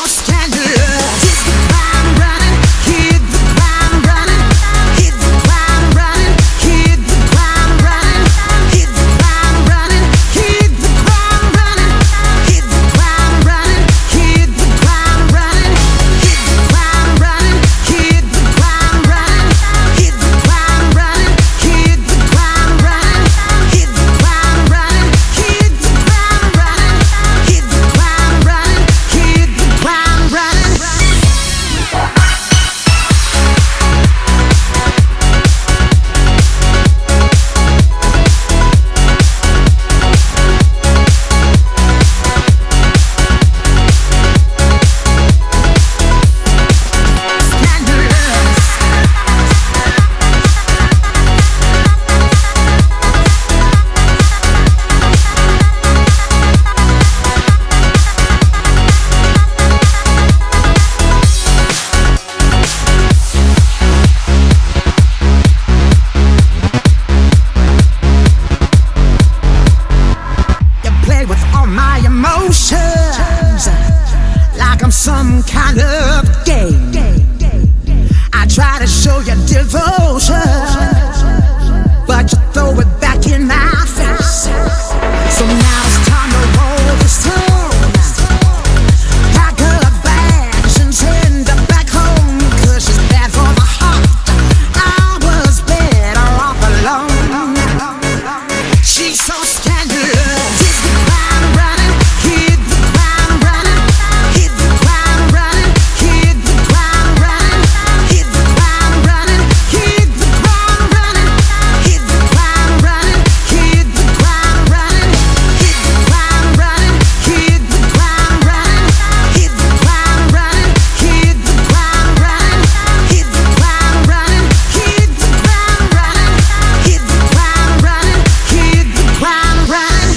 Some kind of game. I try to show you devotion, but you throw it back in my face. So now it's time to roll this tune. Pack her bags and send her back home, 'cause she's bad for the heart. I was better off alone. She's so scandalous. Hit the ground running, hit the ground running, hit the ground running, hit the ground running, hit the ground running, hit the ground running, hit the ground running, hit the ground running, hit the ground running, hit the ground running, hit the ground running, hit the ground running, hit the ground running, hit the ground running, hit the ground running, hit the ground running.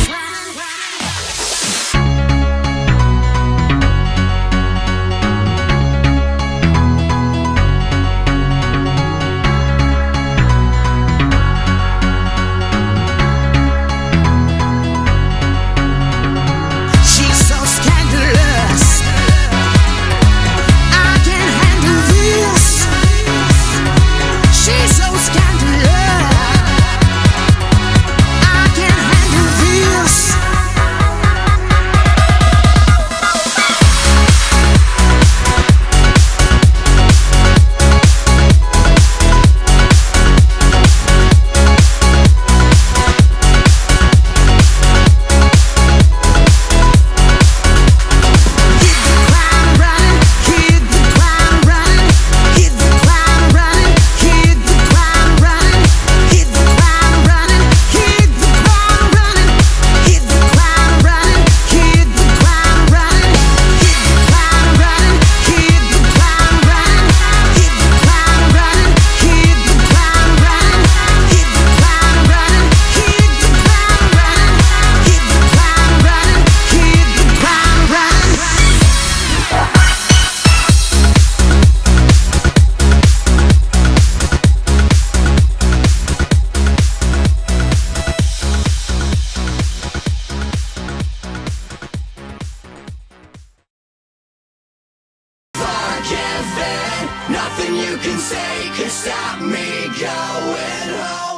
She's so scandalous. I can't handle this. She's so scandalous. I can't handle this. Hit the ground running, hit the ground running, hit the ground running, hit the ground running, hit the ground running, hit the ground running, hit the ground running, hit the ground running, hit the ground running, hit the ground running, hit the ground running, hit the ground running, hit the ground running, hit the ground running, hit the ground running, hit the ground running. Nothing you can say can stop me going home.